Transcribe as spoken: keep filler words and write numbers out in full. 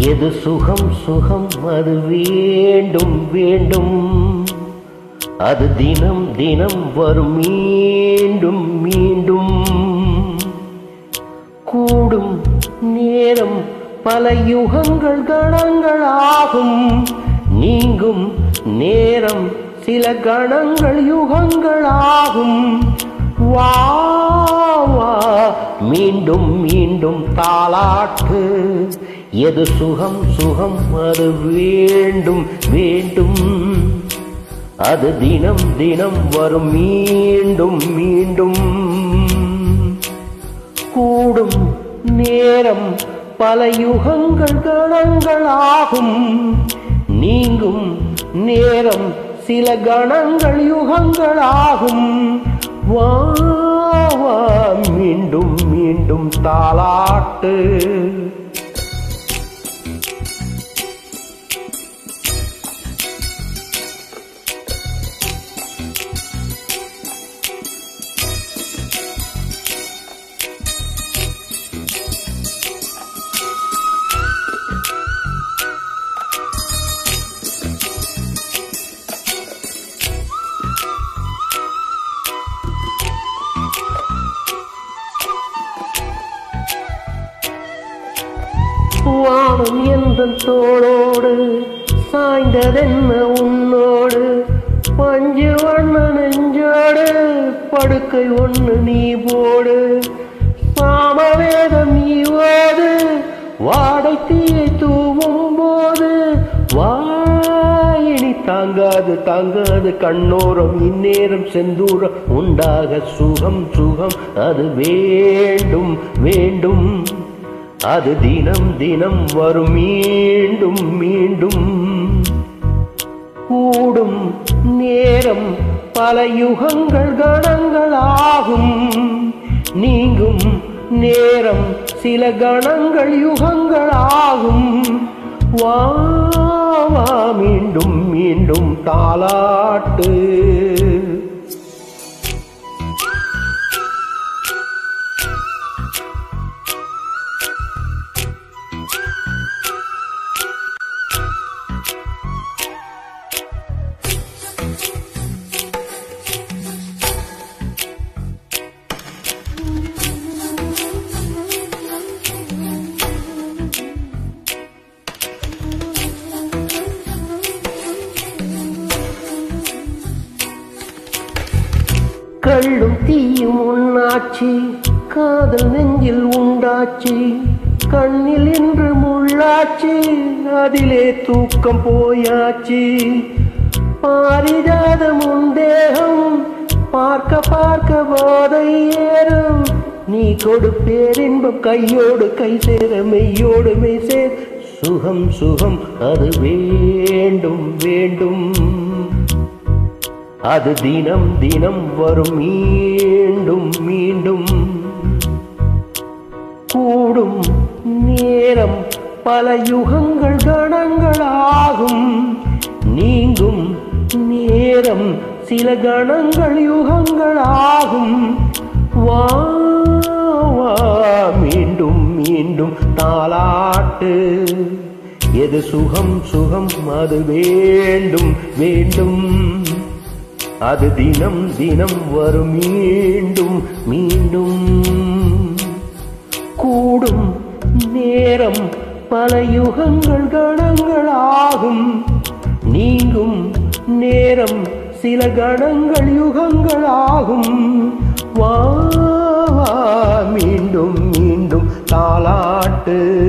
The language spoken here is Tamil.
எது சுகம் சுகம் அது வேண்டும் வேண்டும், அது தினம் தினம் வரும் மீண்டும் மீண்டும். கூடும் நேரம் பல யுகங்கள் கணங்கள் ஆகும், நீங்கும் நேரம் சில கணங்கள் யுகங்கள் ஆகும். வா வா மீண்டும் மீண்டும் தாலாட்டு, எது சுகம் சுகம் அது வேண்டும் வேண்டும், அது தினம் தினம் வரும் மீண்டும் மீண்டும். கூடும் நேரம் பல யுகங்கள் கணங்கள் ஆகும், நீங்கும் நேரம் சில கணங்கள் யுகங்கள் ஆகும். வா வா மீண்டும் மீண்டும் தாலாட்டு. வானம் என்ற தோளோடு சாய்ந்ததென்ன உன்னோடு, பஞ்சு வண்ண நெஞ்சோடு படுக்கை ஒன்று நீ போடு. சாமவேதம் நீ ஓது, வாடை தீயை தூவும் போது, வாயினி தாங்காது தாங்காது கண்ணோரம் இந்நேரம் செந்தூரம் உண்டாக. சுகம் சுகம் அது வேண்டும் வேண்டும், அது தினம் தினம் வரும் மீண்டும் மீண்டும். கூடும் நேரம் பல யுகங்கள் கணங்கள் ஆகும், நீங்கும் நேரம் சில கணங்கள் யுகங்கள் ஆகும். வா வா மீண்டும் மீண்டும் தாலாட்டு. கள்ளும் தீயும் உண்ணாச்சி, காதல் நெஞ்சில் உண்டாச்சி, கண்ணில் இன்று முள்ளாச்சி, அதிலே தூக்கம் போயாச்சி. பாரிஜாதம் உன் தேகம் பார்க்க பார்க்க போதை ஏறும், நீ கொடுப்பேரின்பம் கையோடு கை சேர மெய்யோடு மெய் சேர். சுகம் சுகம் அது வேண்டும் வேண்டும், அது தினம் தினம் வரும் மீண்டும் மீண்டும். கூடும் நேரம் பல யுகங்கள் கணங்கள் ஆகும், நீங்கும் நேரம் சில கணங்கள் யுகங்கள் ஆகும். வா வா மீண்டும் மீண்டும் தாலாட்டு, எது சுகம் சுகம் அது வேண்டும் வேண்டும், அது தினம் தினம் வரும் மீண்டும் மீண்டும். கூடும் நேரம் பல யுகங்கள் கணங்கள் ஆகும், நீங்கும் நேரம் சில கணங்கள் யுகங்கள் ஆகும். வா வா மீண்டும் மீண்டும் தாலாட்டு.